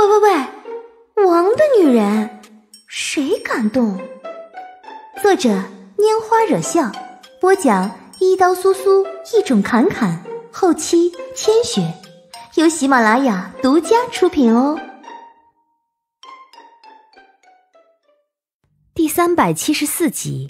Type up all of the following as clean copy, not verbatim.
喂，王的女人，谁敢动？作者拈花惹笑，播讲一刀苏苏，一种侃侃，后期千雪，由喜马拉雅独家出品哦。第374集。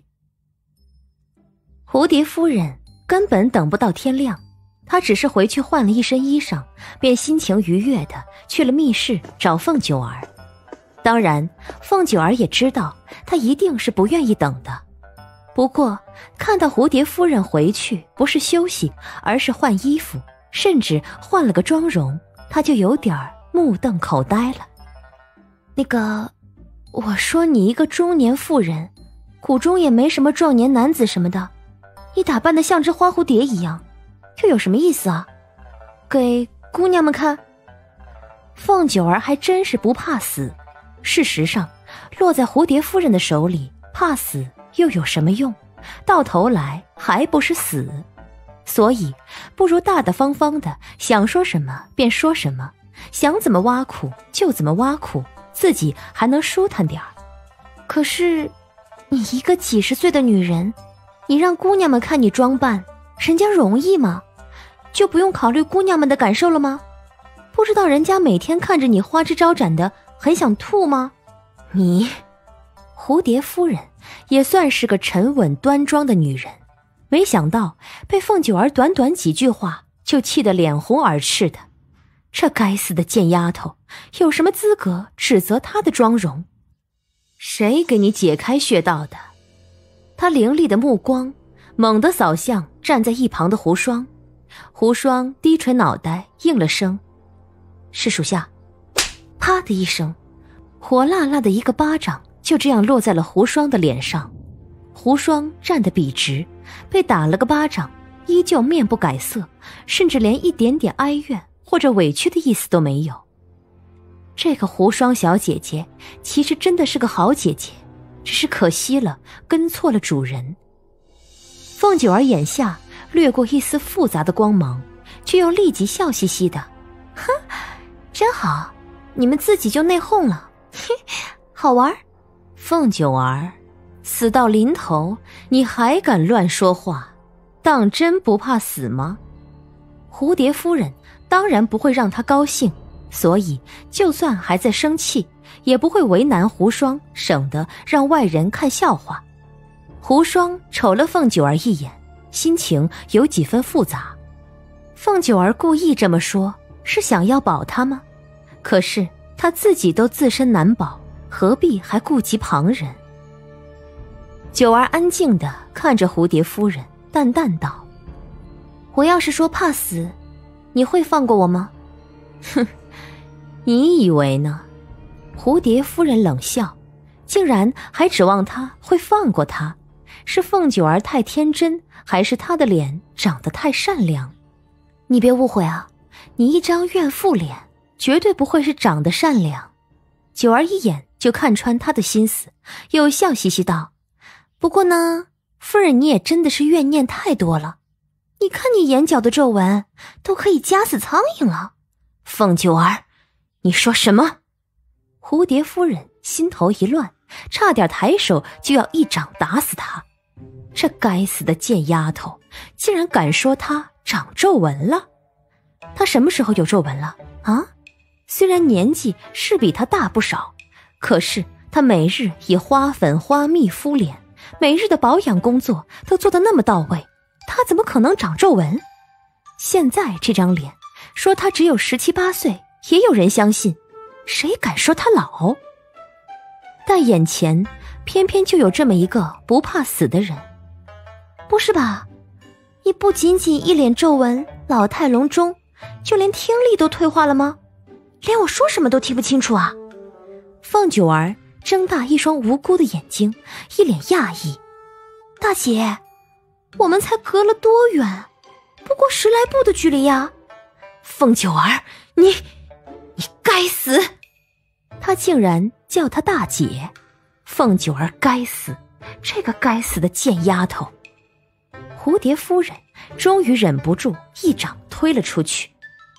蝴蝶夫人根本等不到天亮，她只是回去换了一身衣裳，便心情愉悦地去了密室找凤九儿。当然，凤九儿也知道她一定是不愿意等的。不过看到蝴蝶夫人回去不是休息，而是换衣服，甚至换了个妆容，她就有点目瞪口呆了。那个，我说你一个中年妇人，谷中也没什么壮年男子什么的，你打扮得像只花蝴蝶一样，又有什么意思啊？给姑娘们看？凤九儿还真是不怕死。事实上，落在蝴蝶夫人的手里，怕死又有什么用？到头来还不是死。所以不如大大方方的，想说什么便说什么，想怎么挖苦就怎么挖苦，自己还能舒坦点儿。可是你一个几十岁的女人，你让姑娘们看你装扮，人家容易吗？就不用考虑姑娘们的感受了吗？不知道人家每天看着你花枝招展的，很想吐吗？你，蝴蝶夫人也算是个沉稳端庄的女人，没想到被凤九儿短短几句话就气得脸红耳赤的。这该死的贱丫头，有什么资格指责她的妆容？谁给你解开穴道的？她凌厉的目光猛地扫向站在一旁的胡霜。胡霜低垂脑袋应了声是属下。啪的一声，火辣辣的一个巴掌就这样落在了胡霜的脸上。胡霜站得笔直，被打了个巴掌依旧面不改色，甚至连一点点哀怨或者委屈的意思都没有。这个胡霜小姐姐其实真的是个好姐姐，只是可惜了跟错了主人。凤九儿眼下掠过一丝复杂的光芒，却又立即笑嘻嘻的，哼，真好，你们自己就内讧了，嘿，好玩。凤九儿，死到临头你还敢乱说话，当真不怕死吗？蝴蝶夫人当然不会让她高兴，所以就算还在生气，也不会为难胡霜，省得让外人看笑话。胡霜瞅了凤九儿一眼，心情有几分复杂。凤九儿故意这么说，是想要保她吗？可是她自己都自身难保，何必还顾及旁人？九儿安静地看着蝴蝶夫人，淡淡道：我要是说怕死，你会放过我吗？哼，你以为呢？蝴蝶夫人冷笑，竟然还指望她会放过她，是凤九儿太天真，还是她的脸长得太善良？你别误会啊，你一张怨妇脸，绝对不会是长得善良。九儿一眼就看穿她的心思，又笑嘻嘻道：不过呢，夫人你也真的是怨念太多了，你看你眼角的皱纹都可以夹死苍蝇了。凤九儿，你说什么？蝴蝶夫人心头一乱，差点抬手就要一掌打死她。这该死的贱丫头，竟然敢说她长皱纹了。她什么时候有皱纹了啊？虽然年纪是比她大不少，可是她每日以花粉花蜜敷脸，每日的保养工作都做得那么到位，她怎么可能长皱纹？现在这张脸，说她只有17、18岁，也有人相信，谁敢说她老？但眼前偏偏就有这么一个不怕死的人。不是吧？你不仅仅一脸皱纹，老态龙钟，就连听力都退化了吗？连我说什么都听不清楚啊？凤九儿睁大一双无辜的眼睛，一脸讶异。大姐，我们才隔了多远？不过10来步的距离呀。凤九儿，你该死！他竟然叫她大姐。凤九儿该死，这个该死的贱丫头。蝴蝶夫人终于忍不住一掌推了出去。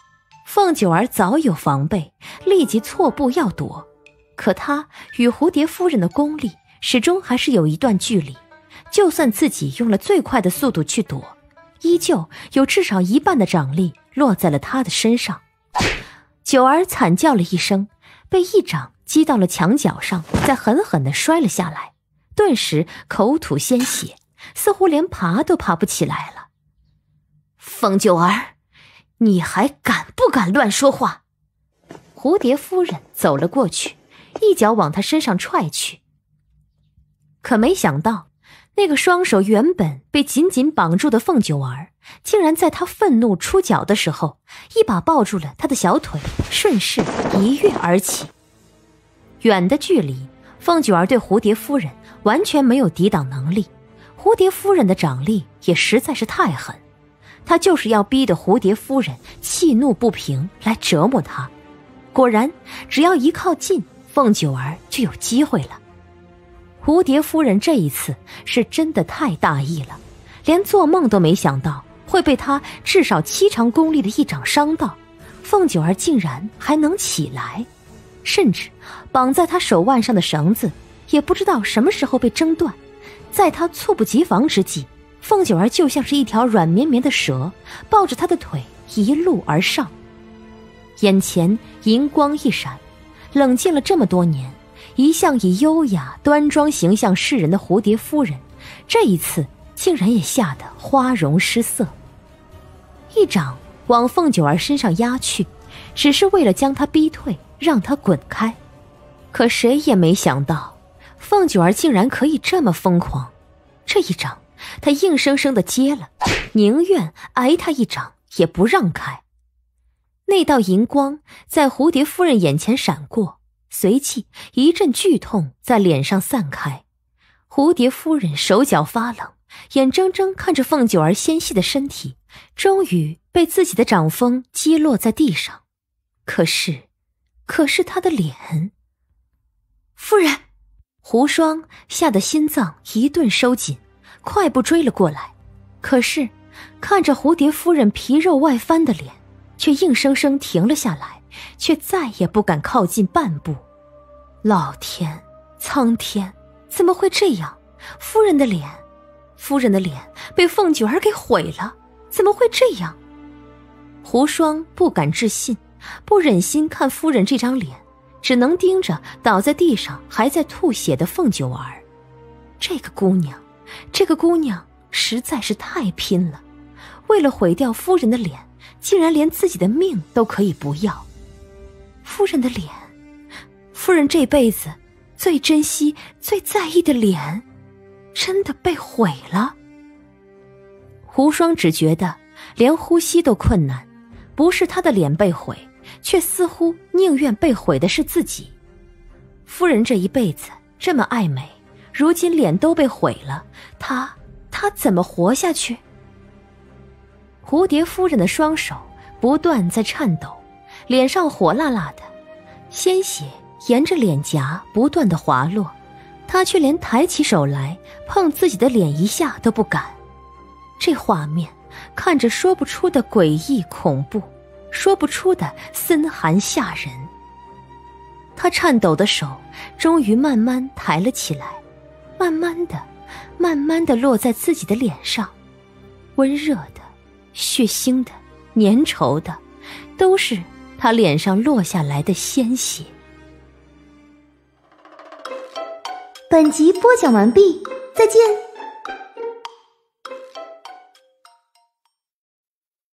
凤九儿早有防备，立即错步要躲，可她与蝴蝶夫人的功力始终还是有一段距离，就算自己用了最快的速度去躲，依旧有至少一半的掌力落在了她的身上。九儿惨叫了一声，被一掌击到了墙角上，再狠狠地摔了下来，顿时口吐鲜血，似乎连爬都爬不起来了。凤九儿，你还敢不敢乱说话？蝴蝶夫人走了过去，一脚往他身上踹去。可没想到，那个双手原本被紧紧绑住的凤九儿，竟然在他愤怒出脚的时候，一把抱住了他的小腿，顺势一跃而起。远的距离，凤九儿对蝴蝶夫人完全没有抵挡能力，蝴蝶夫人的掌力也实在是太狠，她就是要逼得蝴蝶夫人气怒不平来折磨她。果然，只要一靠近，凤九儿就有机会了。蝴蝶夫人这一次是真的太大意了，连做梦都没想到会被她至少7成功力的一掌伤到，凤九儿竟然还能起来，甚至绑在她手腕上的绳子也不知道什么时候被挣断。在她猝不及防之际，凤九儿就像是一条软绵绵的蛇，抱着她的腿一路而上。眼前银光一闪，冷静了这么多年，一向以优雅端庄形象示人的蝴蝶夫人，这一次竟然也吓得花容失色，一掌往凤九儿身上压去，只是为了将她逼退，让她滚开。可谁也没想到，凤九儿竟然可以这么疯狂，这一掌她硬生生地接了，宁愿挨她一掌也不让开。那道银光在蝴蝶夫人眼前闪过，随即一阵剧痛在脸上散开。蝴蝶夫人手脚发冷，眼睁睁看着凤九儿纤细的身体终于被自己的掌风击落在地上。可是她的脸……夫人！胡双吓得心脏一顿收紧，快步追了过来。可是看着蝴蝶夫人皮肉外翻的脸，却硬生生停了下来，却再也不敢靠近半步。老天，苍天，怎么会这样？夫人的脸被凤九儿给毁了，怎么会这样？胡双不敢置信，不忍心看夫人这张脸，只能盯着倒在地上还在吐血的凤九儿。这个姑娘实在是太拼了，为了毁掉夫人的脸，竟然连自己的命都可以不要。夫人的脸，夫人这辈子最珍惜最在意的脸，真的被毁了。胡双只觉得连呼吸都困难，不是他的脸被毁，却似乎宁愿被毁的是自己。夫人这一辈子这么爱美，如今脸都被毁了，她怎么活下去？蝴蝶夫人的双手不断在颤抖，脸上火辣辣的，鲜血沿着脸颊不断的滑落，她却连抬起手来碰自己的脸一下都不敢。这画面看着说不出的诡异恐怖，说不出的森寒吓人。她颤抖的手终于慢慢抬了起来，慢慢的落在自己的脸上，温热的、血腥的、粘稠的，都是她脸上落下来的鲜血。 本集播讲完毕，再见。